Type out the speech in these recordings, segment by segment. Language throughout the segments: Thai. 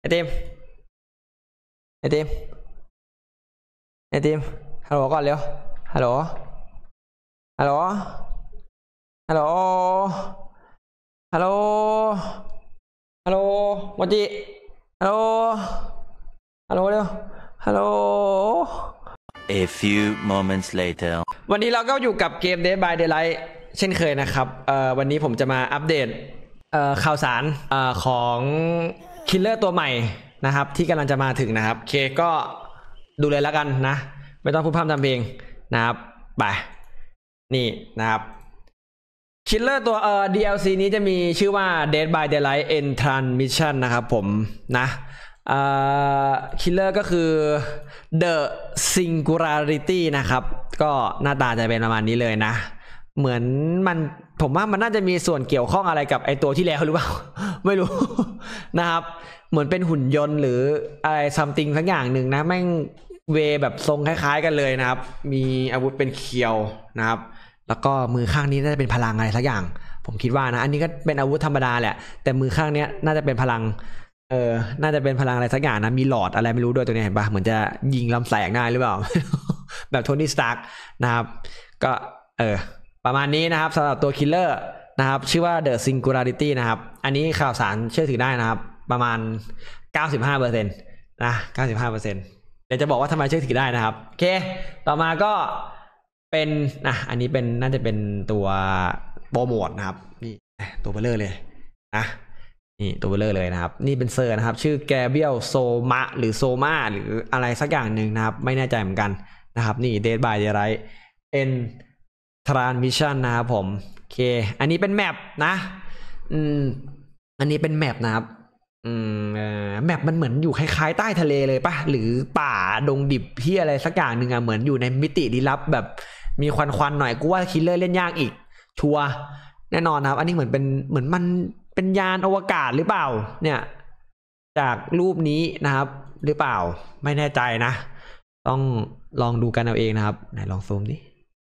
ไอติมไอติมไอติมฮัลโหลก่อนเร็วฮัลโหลฮัลโหลฮัลโหลฮัลโหลฮัลโหลโมจิฮัลโหลฮัลโหลเร็วฮัลโหล A few moments later วันนี้เราก็อยู่กับเกม Dead by Daylight เช่นเคยนะครับวันนี้ผมจะมาอัปเดตข่าวสารของคิลเลอร์ตัวใหม่นะครับที่กำลังจะมาถึงนะครับเคก็ดูเลยแล้วกันนะไม่ต้องพูดพร่ำทำเพลงนะครับไปนี่นะครับคิลเลอร์ตัวDLC นี้จะมีชื่อว่า Dead by Daylight End Transmission นะครับผมนะคิลเลอร์ก็คือ The Singularity นะครับก็หน้าตาจะเป็นประมาณนี้เลยนะเหมือนผมว่ามันน่าจะมีส่วนเกี่ยวข้องอะไรกับไอตัวที่แล้วหรือเปล่า ไม่รู้ นะครับเหมือนเป็นหุ่นยนต์หรืออะไรซัมติงสักอย่างหนึ่งนะแม่งเวแบบทรงคล้ายๆกันเลยนะครับมีอาวุธเป็นเคียวนะครับแล้วก็มือข้างนี้น่าจะเป็นพลังอะไรสักอย่างผมคิดว่านะอันนี้ก็เป็นอาวุธธรรมดาแหละแต่มือข้างนี้น่าจะเป็นพลังน่าจะเป็นพลังอะไรสักอย่างนะมีหลอดอะไรไม่รู้ด้วยตัวนี้เห็นปะเหมือนจะยิงลำแสงได้หรือเปล่า แบบโทนี่สตาร์กนะครับก็ประมาณนี้นะครับสำหรับตัวคิลเลอร์นะครับชื่อว่า The Singularity นะครับอันนี้ข่าวสารเชื่อถือได้นะครับประมาณ 95% นะ 95% เดี๋ยวจะบอกว่าทำไมเชื่อถือได้นะครับโอเคต่อมาก็เป็นอันนี้เป็นน่าจะเป็นตัวโปรโมทนะครับนี่ตัวเบลเลอร์เลยนะนี่ตัวเบลเลอร์เลยนะครับนี่เป็นเซอร์นะครับชื่อแกเบียลโซมะหรือโซมาหรืออะไรสักอย่างหนึ่งนะครับไม่แน่ใจเหมือนกันนะครับนี่ Dead by Daylight End Transmission นะครับผมโอเคอันนี้เป็นแมปนะอันนี้เป็นแมปนะครับแมปมันเหมือนอยู่คล้ายๆใต้ทะเลเลยป่ะหรือป่าดงดิบที่อะไรสักอย่างหนึ่งเหมือนอยู่ในมิติลี้ลับแบบมีควันๆหน่อยกูว่าคิลเลอร์เล่นยากอีกชัวร์แน่นอนนะครับอันนี้เหมือนมันเป็นยานอวกาศหรือเปล่าเนี่ยจากรูปนี้นะครับหรือเปล่าไม่แน่ใจนะต้องลองดูกันเอาเองนะครับไหนลองซูมดิ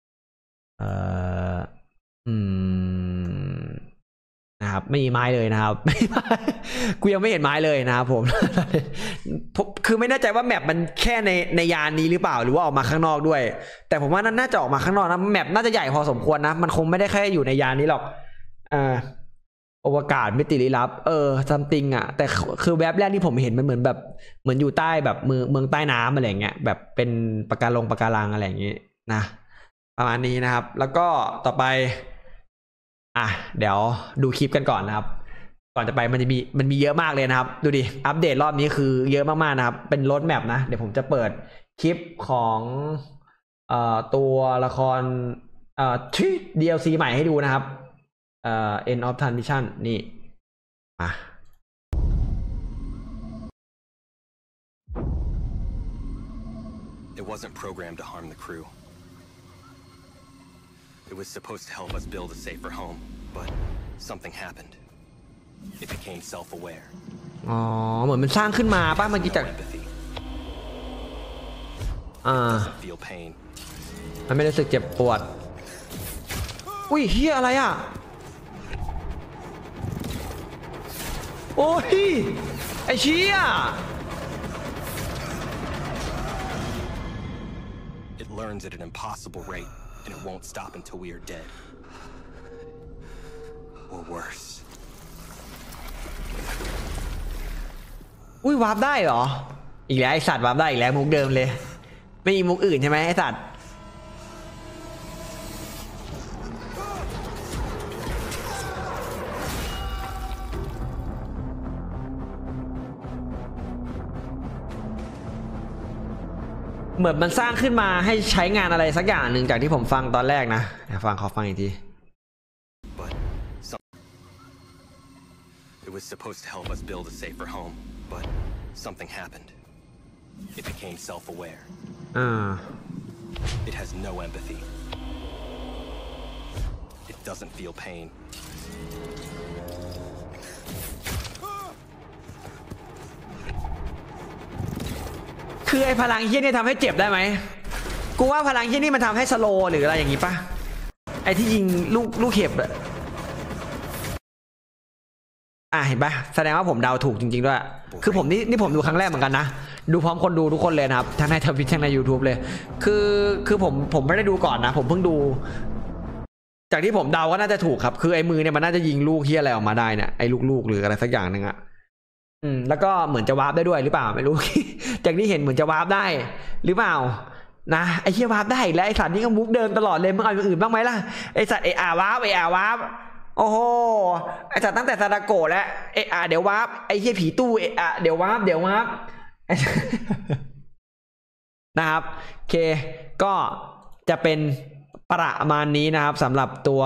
นะครับไม่มีไม้เลยนะครับกูยังไม่เห็นไม้เลยนะครับผม คือไม่แน่ใจว่าแมปมันแค่ในยานนี้หรือเปล่าหรือว่าออกมาข้างนอกด้วยแต่ผมว่าน่าจะออกมาข้างนอกนะแมปน่าจะใหญ่พอสมควรนะมันคงไม่ได้แค่อยู่ในยานนี้หรอกอวกาศมิติลี้ลับซัมติงอ่ะแต่คือแวบแรกที่ผมเห็นมันเหมือนแบบเหมือนอยู่ใต้แบบเมืองใต้น้ำอะไรเงี้ยแบบเป็นปะการังอะไรอย่างงี้นะประมาณนี้นะครับแล้วก็ต่อไปเดี๋ยวดูคลิปกันก่อนนะครับก่อนจะไปมันมีเยอะมากเลยนะครับดูดิอัปเดตรอบนี้คือเยอะมากๆนะครับเป็นรถแมปนะเดี๋ยวผมจะเปิดคลิปของตัวละครที่ DLC ใหม่ให้ดูนะครับEnd of Transmission นี่มา It wasn't programmed to harm the crew. It was supposed to help us build a safer home, but something happened. It became self-aware. เหมือนมันสร้างขึ้นมาป่ะเมื่อกี้จาก Feel pain. มันไม่รู้สึกเจ็บปวดอุ้ยเฮียอะไรอ่ะโอ้ยไอ้เชี่ย It learns at an impossible rate, and it won't stop until we are dead. Or worse. อุ้ยวาร์ปได้เหรออีกแล้วไอสัตว์วาร์ปได้อีกแล้วมุกเดิมเลยไม่มีมุกอื่นใช่ไหมไอสัตว์เหมือนมันสร้างขึ้นมาให้ใช้งานอะไรสักอย่างหนึ่งจากที่ผมฟังตอนแรกนะขอฟังอีกที It was supposed to help us build a safer home, but something happened. It became self-aware. It has no empathy. It doesn't feel pain. คือไอ้พลังเฮี้ยนี่ทำให้เจ็บได้ไหมกูว่าพลังเฮี้ยนี่มันทำให้สโลว์หรืออะไรอย่างงี้ป่ะไอ้ที่ยิงลูกเห็บอะเห็นปะแสดงว่าผมเดาถูกจริงๆด้วยคือผมนี่ผมดูครั้งแรกเหมือนกันนะดูพร้อมคนดูทุกคนเลยนะครับทั้งในทวิตทั้งใน YouTube เลยคือผมไม่ได้ดูก่อนนะผมเพิ่งดูจากที่ผมเดาก็น่าจะถูกครับคือไอ้มือเนี่ยมันน่าจะยิงลูกที่อะไรออกมาได้เนี่ยไอ้ลูกหรืออะไรสักอย่างนึงอะแล้วก็เหมือนจะวาร์ปได้ด้วยหรือเปล่าไม่รู้ จากที่เห็นเหมือนจะวาร์ปได้หรือเปล่านะไอ้เหี้ยวาร์ปได้แล้วไอ้สัตว์นี่ก็มุกเดินตลอดเลยมึงเอาอย่างอื่นบ้างไหมล่ะไอ้สัตว์วาร์ปโอ้โหไอ้สัตว์ตั้งแต่ซาดาโกะแล้วเดี๋ยววาร์ปไอ้เหี้ยผีตู้เดี๋ยววาร์ปนะครับโอเคก็จะเป็นประมาณนี้นะครับสำหรับตัว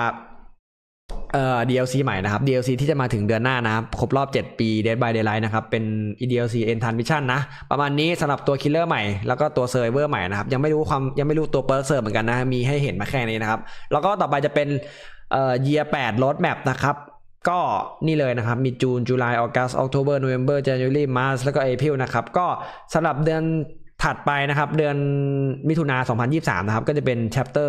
DLC ใหม่นะครับ DLC ที่จะมาถึงเดือนหน้านะครับครบรอบ7 ปี Dead by Daylight นะครับเป็น DLC End Time Mission นะประมาณนี้สำหรับตัวคิลเลอร์ใหม่แล้วก็ตัวเซอร์ไวเวอร์ใหม่นะครับยังไม่รู้ตัวเปิร์เซอร์เหมือนกันนะมีให้เห็นมาแค่นี้นะครับแล้วก็ต่อไปจะเป็นYear 8 Road Map นะครับก็นี่เลยนะครับมีจูนจุลายออกัสออกโทเบอร์โนเวมเบอร์จันยูรี่มาร์ชแล้วก็เอพริลนะครับก็สำหรับเดือนถัดไปนะครับเดือนมิถุนา2023นะครับก็จะเป็น Chapter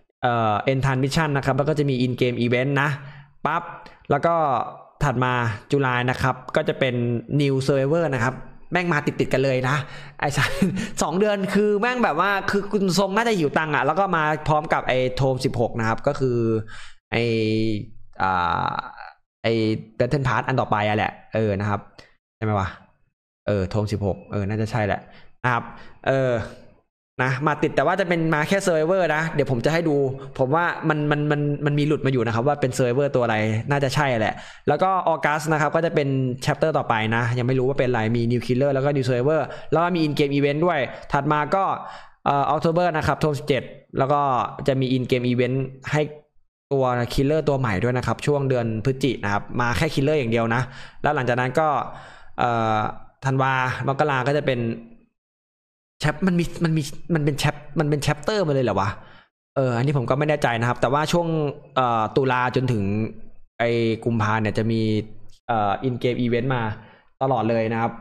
End Time Mission นะครับแล้วก็จะมี In Game Event นะปั๊บแล้วก็ถัดมาจุลายนะครับก็จะเป็น New Survivor นะครับแม่งมาติดกันเลยนะไอ้สัส2 เดือนคือแม่งแบบว่าคือคุณทรงน่าจะหิวตังค์อ่ะแล้วก็มาพร้อมกับไอ้โทม16นะครับก็คือไอ้Battle Pass อันต่อไปอ่ะแหละนะครับใช่ไหมวะโทม16น่าจะใช่แหละนะครับนะมาติดแต่ว่าจะเป็นมาแค่เซอร์ไวเวอร์นะเดี๋ยวผมจะให้ดูผมว่ามันมีหลุดมาอยู่นะครับว่าเป็นเซอร์ไวเวอร์ตัวอะไรน่าจะใช่แหละแล้วก็ออกัสนะครับก็จะเป็นแชปเตอร์ต่อไปนะยังไม่รู้ว่าเป็นอะไรมีนิวคิลเลอร์แล้วก็นิวเซอร์ไวเวอร์แล้วก็มีอินเกมอีเวนต์ด้วยถัดมาก็ออกโทเบอร์นะครับโทม17แล้วก็จะมีอินเกมอีเวนต์ให้ตัวคิลเลอร์ตัวใหม่ด้วยนะครับช่วงเดือนพฤศจิกายนนะครับมาแค่คิลเลอร์อย่างเดียวนะแล้วหลังจากนั้นก็ธันวามกราก็จะเป็นแชปมันเป็นแชปเตอร์มาเลยเหรอวะอันนี้ผมก็ไม่แน่ใจนะครับแต่ว่าช่วงตุลาจนถึงไอ้กุมภาเนี่ยจะมีอินเกมอีเวนต์มาตลอดเลยนะครับ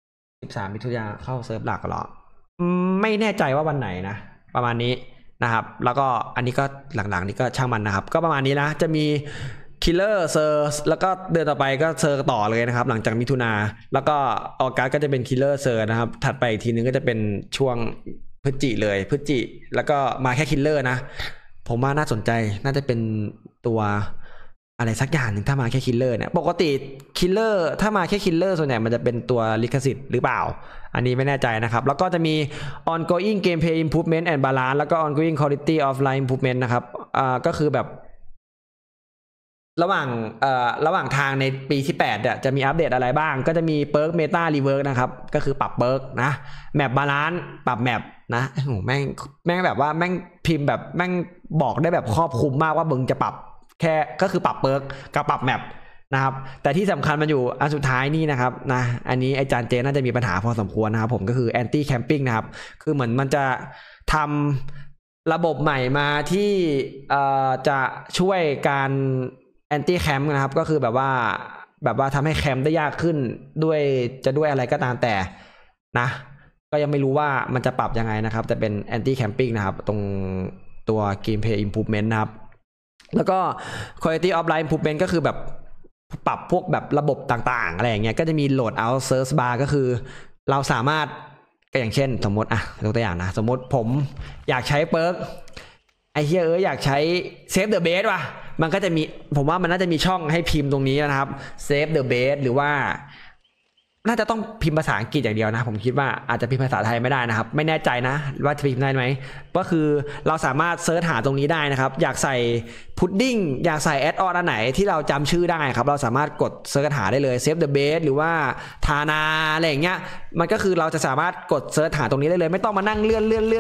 13 มิถุนายนเข้าเซิร์ฟหลักหรอไม่แน่ใจว่าวันไหนนะประมาณนี้นะครับแล้วก็อันนี้ก็หลังๆนี้ก็ช่างมันนะครับก็ประมาณนี้นะจะมีคิลเลอร์เซอร์แล้วก็เดือนต่อไปก็เซอร์ต่อเลยนะครับหลังจากมิถุนาแล้วก็ออกัสก็จะเป็นคิลเลอร์เซอร์นะครับถัดไปอีกทีนึงก็จะเป็นช่วงพฤศจิเลยพฤศจิแล้วก็มาแค่คิลเลอร์นะผมว่าน่าสนใจน่าจะเป็นตัวอะไรสักอย่างหนึ่งถ้ามาแค่คิลเลอร์เนี่ยปกติคิลเลอร์ถ้ามาแค่คิลเลอร์ส่วนใหญ่มันจะเป็นตัวลิขสิทธิ์หรือเปล่าอันนี้ไม่แน่ใจนะครับแล้วก็จะมี ongoing gameplay improvement and balance แล้วก็ ongoing quality of life improvement นะครับก็คือแบบระหว่างทางในปีที่8เนี่ยจะมีอัปเดตอะไรบ้างก็จะมีเปิร์กเมตารีเวิร์กนะครับก็คือปรับเปิร์กนะแมปบาลานซ์ปรับแมปนะโอ้โหแม่งแบบว่าแม่งพิมพ์แบบแม่งบอกได้แบบครอบคลุมมากว่ามึงจะปรับแค่ก็คือปรับเปิร์กกับปรับแมปนะครับแต่ที่สำคัญมันอยู่อันสุดท้ายนี่นะครับนะอันนี้ไอจานเจน่าจะมีปัญหาพอสมควรนะครับผมก็คือแอนตี้แคมปิ้งนะครับคือเหมือนมันจะทำระบบใหม่มาที่จะช่วยการแอนตี้แคมป์นะครับก็คือแบบว่าทำให้แคมป์ได้ยากขึ้นด้วยอะไรก็ตามแต่นะก็ยังไม่รู้ว่ามันจะปรับยังไงนะครับแต่เป็นแอนตี้แคมปิ้งนะครับตรงตัว Gameplay Improvement นะครับแล้วก็ Quality of Life Improvement ก็คือแบบปรับพวกแบบระบบต่างๆอะไรอย่างเงี้ยก็จะมี Load Out Search Bar ก็คือเราสามารถก็อย่างเช่นสมมติยกตัวอย่างนะสมมติผมอยากใช้เปิร์กไอ้เหี้ยอยากใช้ Save the Base ว่ะมันก็จะมีผมว่ามันน่าจะมีช่องให้พิมพ์ตรงนี้นะครับ Save the Base หรือว่าน่าจะต้องพิมพ์ภาษาอังกฤษอย่างเดียวนะผมคิดว่าอาจจะพิมพ์ภาษาไทยไม่ได้นะครับไม่แน่ใจนะว่าจะพิมพ์ได้ไหมก็คือเราสามารถเซิร์ชหาตรงนี้ได้นะครับอยากใส่พุดดิ้งอยากใส่แอดออนอันไหนที่เราจำชื่อได้ครับเราสามารถกดเซิร์ชหาได้เลย Save the Base หรือว่าทานาอะไรอย่างเงี้ยมันก็คือเราจะสามารถกดเซิร์ชหาตรงนี้ได้เลยไม่ต้องมานั่งเลื่อน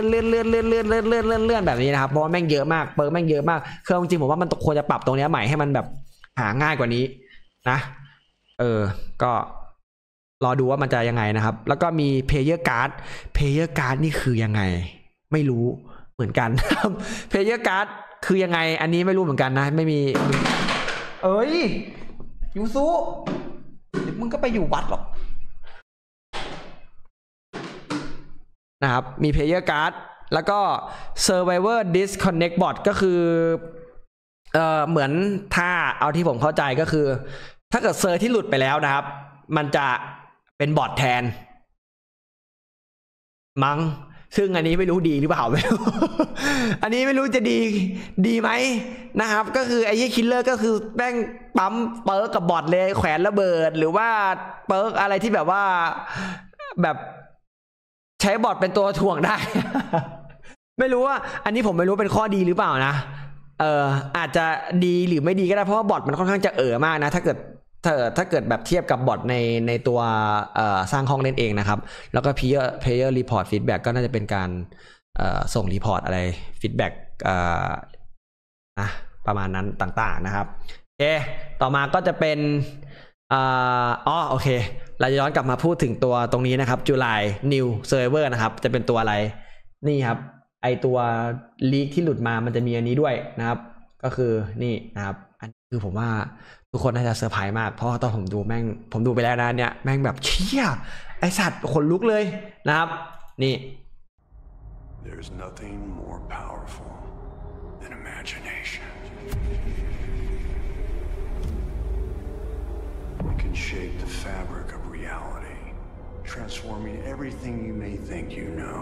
แบบนี้นะครับเพราะว่าแม่งเยอะมากเปิร์แม่งเยอะมากคือจริงๆผมว่ามันควรจะปรับตรงนี้ใหม่ให้มันแบบหาง่ายกว่านี้นะก็รอดูว่ามันจะยังไงนะครับแล้วก็มี Player Card Player Card นี่คือยังไงไม่รู้เหมือนกันครับ Player Card คือยังไงอันนี้ไม่รู้เหมือนกันนะไม่มียูซุมึงก็ไปอยู่วัดหรอกนะครับมี Player Card แล้วก็ Survivor Disconnect Bot ก็คือเหมือนถ้าเอาที่ผมเข้าใจก็คือถ้าเกิดเซอร์ที่หลุดไปแล้วนะครับ มันจะเป็นบอทแทนมั้งซึ่งอันนี้ไม่รู้ดีหรือเปล่าไม่รู้ อันนี้ไม่รู้จะดีไหมนะครับก็คือไอ้คิลเลอร์ก็คือแม่งปั๊มเปิร์กกับบอทเลยแขวนระเบิดหรือว่าเปิร์กอะไรที่แบบว่าแบบใช้บอทเป็นตัวถ่วงได้ ไม่รู้ว่าอันนี้ผมไม่รู้เป็นข้อดีหรือเปล่านะอาจจะดีหรือไม่ดีก็ได้เพราะว่าบอทมันค่อนข้างจะมากนะถ้าเกิดแบบเทียบกับบอทในตัวสร้างห้องเล่นเองนะครับแล้วก็ player report feedback ก็น่าจะเป็นการส่งรีพอร์ตอะไร feedback นะประมาณนั้นต่างๆนะครับโอเคต่อมาก็จะเป็นโอเคเราจะย้อนกลับมาพูดถึงตัวตรงนี้นะครับ July New Server นะครับจะเป็นตัวอะไรนี่ครับไอตัวลีกที่หลุดมามันจะมีอันนี้ด้วยนะครับก็คือนี่นะครับอันนี้คือผมว่าทุกคนน่าจะเซอร์ไพรส์มากเพราะตอนผมดูไปแล้วนะเนี่ยแม่งแบบเชี่ยไอสัตว์ขนลุกเลยนะครับนี่ There's nothing more powerful than imagination. It can shape the fabric of reality, transforming everything you may think you know.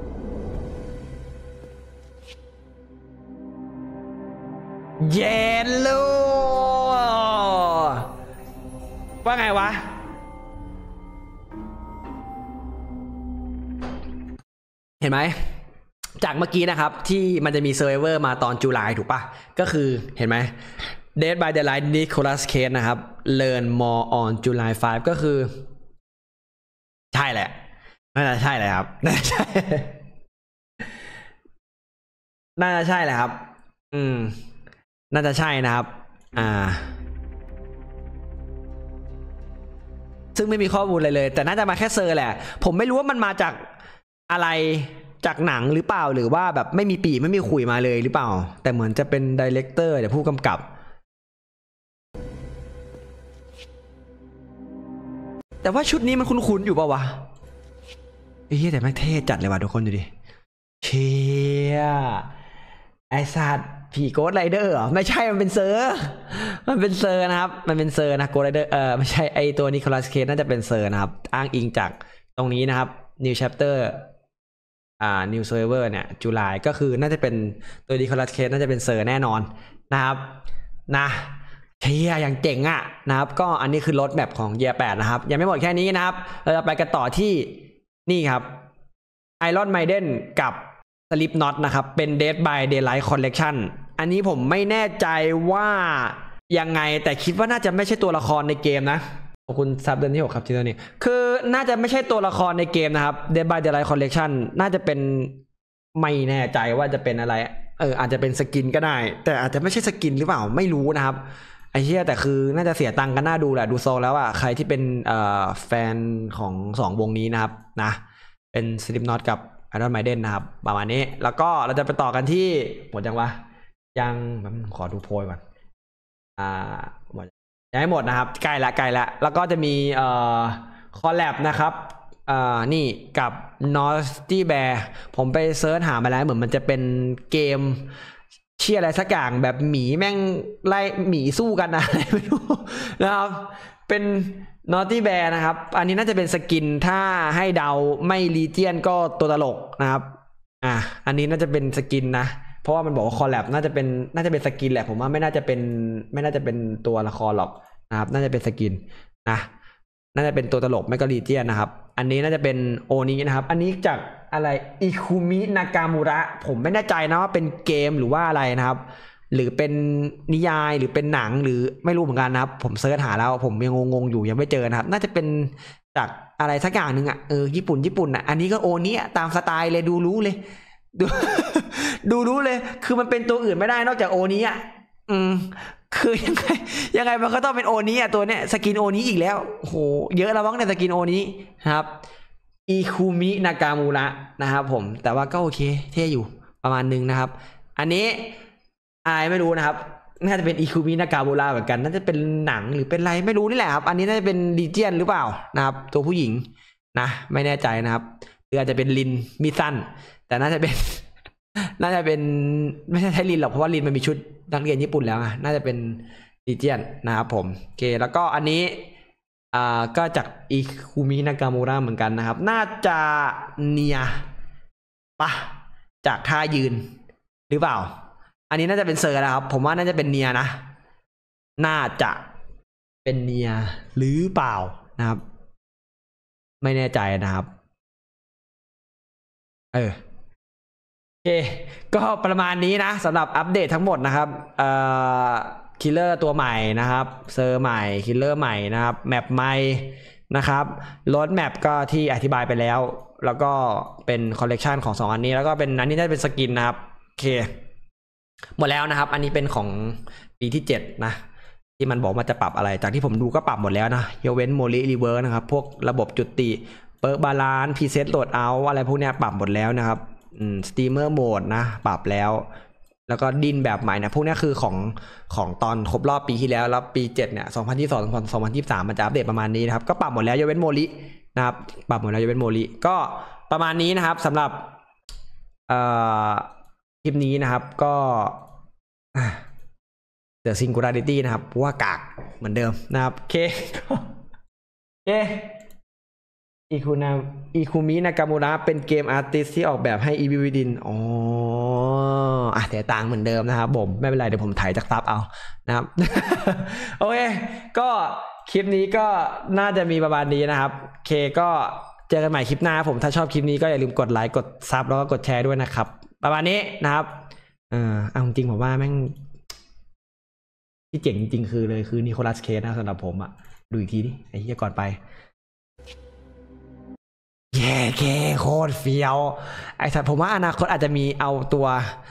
เย็นลูว่าไงวะเห็นไหมจากเมื่อกี้นะครับที่มันจะมีเซอร์เวอร์มาตอนจุลายถูกปะก็คือเห็นไหม Dead by Daylight Nicolas Cage นะครับ Learn more on July 5 ก็คือใช่แหละน่าจะใช่เลยครับน่าจะใช่แหละครับน่าจะใช่นะครับซึ่งไม่มีข้อมูลอะไรเลยแต่น่าจะมาแค่เซอร์แหละผมไม่รู้ว่ามันมาจากอะไรจากหนังหรือเปล่าหรือว่าแบบไม่มีปีไม่มีขุยมาเลยหรือเปล่าแต่เหมือนจะเป็นไดเรคเตอร์เดี๋ยวผู้กำกับแต่ว่าชุดนี้มันคุ้นๆอยู่ป่าววะเฮ้ยแต่แม่งเท่จัดเลยว่ะทุกคนดูดิเชี่ยไอสัตว์ผีโกสต์ไรเดอร์เหรอไม่ใช่มันเป็นเซอร์นะครับมันเป็นเซอร์นะโกสต์ไรเดอร์ไม่ใช่ไอตัวนิโคลัสเคจน่าจะเป็นเซอร์นะครับอ้างอิงจากตรงนี้นะครับ New Chapter New Server เนี่ยจุลายก็คือน่าจะเป็นตัวนิโคลัสเคจน่าจะเป็นเซอร์แน่นอนนะครับนะเฮียอย่างเจ๋งอ่ะนะครับก็อันนี้คือรถแมพของ Year 8นะครับยังไม่หมดแค่นี้นะครับเราจะไปกันต่อที่นี่ครับ Iron Maiden กับSlipknot นะครับเป็น Dead by Daylight Collection อันนี้ผมไม่แน่ใจว่ายังไงแต่คิดว่าน่าจะไม่ใช่ตัวละครในเกมนะขอบคุณซับเดือนที่6ครับที่ตัวนี้คือน่าจะไม่ใช่ตัวละครในเกมนะครับ Dead by Daylight Collection น่าจะเป็นไม่แน่ใจว่าจะเป็นอะไรอาจจะเป็นสกินก็ได้แต่อาจจะไม่ใช่สกินหรือเปล่าไม่รู้นะครับไอ้เหี้ยแต่คือน่าจะเสียตังค์กันน่าดูแหละดูโซแล้วอ่ะใครที่เป็นแฟนของ2วงนี้นะครับนะเป็น Slipknot กับIron Maiden นะครับประมาณนี้แล้วก็เราจะไปต่อกันที่หมดยังวะยังขอดูโพยก่อนหมดยังไม่หมดนะครับใกล้ละแล้วก็จะมีคอลแลบนะครับนี่กับ Naughty Bear ผมไปเซิร์ชหามาแล้วเหมือนมันจะเป็นเกมเชี่ยอะไรสักอย่างแบบหมีแม่งไล่หมีสู้กันนะไม่รู้นะครับเป็นNaughty Bear นะครับอันนี้น่าจะเป็นสกินถ้าให้เดาไม่ลีเจียนก็ตัวตลกนะครับอันนี้น่าจะเป็นสกินนะเพราะว่ามันบอกว่าคอลแลบน่าจะเป็นสกินแหละผมว่าไม่น่าจะเป็นตัวละครหรอกนะครับน่าจะเป็นสกินนะน่าจะเป็นตัวตลกไม่ก็ลีเจียนนะครับอันนี้น่าจะเป็นโอนี้นะครับอันนี้จากอะไรอิคุมินากามูระผมไม่แน่ใจนะว่าเป็นเกมหรือว่าอะไรนะครับหรือเป็นนิยายหรือเป็นหนังหรือไม่รู้เหมือนกันนะครับผมเสิร์ชหาแล้วผมยังงงอยู่ยังไม่เจอนะครับน่าจะเป็นจากอะไรสักอย่างหนึ่งญี่ปุ่นอันนี้ก็โอนี้ตามสไตล์เลยดูรู้เลยดูรู้เลยคือมันเป็นตัวอื่นไม่ได้นอกจากโอนี้คือยังไงมันก็ต้องเป็นโอนี้ตัวเนี้ยสกินโอนี้อีกแล้วโหเยอะแล้วมั้งในสกินโอนี้นะครับอิคุมินากามูระนะครับผมแต่ว่าก็โอเคเท่อยู่ประมาณนึงนะครับอันนี้ไม่รู้นะครับน่าจะเป็นอิคุมินากามูระเหมือนกันน่าจะเป็นหนังหรือเป็นอะไรไม่รู้นี่แหละครับอันนี้น่าจะเป็นลีเจียนหรือเปล่านะครับตัวผู้หญิงนะไม่แน่ใจนะครับหรืออาจจะเป็นลินมีสั้นแต่น่าจะเป็นไม่ใช่ลินหรอกเพราะว่าลินมันมีชุดนักเรียนญี่ปุ่นแล้วน่าจะเป็นลีเจียนนะครับผมโอเคแล้วก็อันนี้ก็จากอิคุมินากามูระเหมือนกันนะครับน่าจะเนียปะจากท่ายืนหรือเปล่าอันนี้น่าจะเป็นเซอร์นะครับผมว่าน่าจะเป็นเนียนะน่าจะเป็นเนียหรือเปล่านะครับไม่แน่ใจนะครับโอเคก็ประมาณนี้นะสำหรับอัปเดตทั้งหมดนะครับคิลเลอร์ตัวใหม่นะครับเซอร์ใหม่คิลเลอร์ใหม่นะครับแมปใหม่นะครับโรดแมปก็ที่อธิบายไปแล้วแล้วก็เป็นคอลเลกชันของ2อันนี้แล้วก็เป็นอันนี้ได้เป็นสกินนะครับโอเคหมดแล้วนะครับอันนี้เป็นของปีที่7นะที่มันบอกมาจะปรับอะไรจากที่ผมดูก็ปรับหมดแล้วนะยกเว้นโมลิรีเวิร์สนะครับพวกระบบจุติเปิร์กบาลานซ์พรีเซตโหลดเอาอะไรพวกเนี้ยปรับหมดแล้วนะครับสตรีมเมอร์โหมดนะปรับแล้วก็ดินแบบใหม่นะพวกนี้คือของตอนครบรอบปีที่แล้วปี7เนี่ย2022 2023มันจะอัปเดตประมาณนี้นะครับก็ปรับหมดแล้วยกเว้นโมลินะครับปรับหมดแล้วยกเว้นโมลิก็ประมาณนี้นะครับสำหรับคลิปนี้นะครับก็เดี๋ยวซิงคูลาริตี้นะครับว่ากากเหมือนเดิมนะครับโอเคอิคุมินากามูระเป็นเกมอาร์ติสที่ออกแบบให้อีวิวิดินแต่ต่างเหมือนเดิมนะครับผมไม่เป็นไรเดี๋ยวผมถ่ายจากซับเอานะครับ โอเคก็คลิปนี้ก็น่าจะมีประมาณนี้นะครับโอเคก็เจอกันใหม่คลิปหน้าผมถ้าชอบคลิปนี้ก็อย่าลืมกดไลค์กดซับแล้วก็กดแชร์ด้วยนะครับประมาณนี้นะครับเอาจริงผมว่าแม่งที่เจ๋งจริงๆคือนิโคลัสเคจนะสำหรับผมอ่ะดูอีกทีดิไอ้เหี้ยก่อนไปเคโคตรเฟี้ยวไอ้สัตว์ผมว่าอนาคตอาจจะมีเอาตัว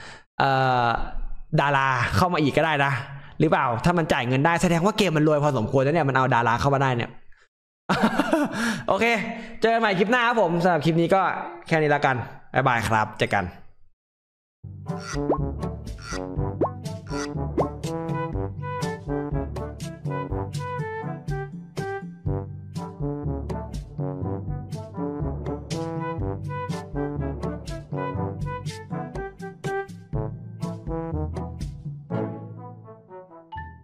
ดาราเข้ามาอีกก็ได้นะหรือเปล่าถ้ามันจ่ายเงินได้แสดงว่าเกมมันรวยพอสมควรแล้วเนี่ยมันเอาดาราเข้ามาได้เนี่ย โอเคเจอกันใหม่คลิปหน้าครับผมสำหรับคลิปนี้ก็แค่นี้ละกันบ๊ายบายครับเจอกัน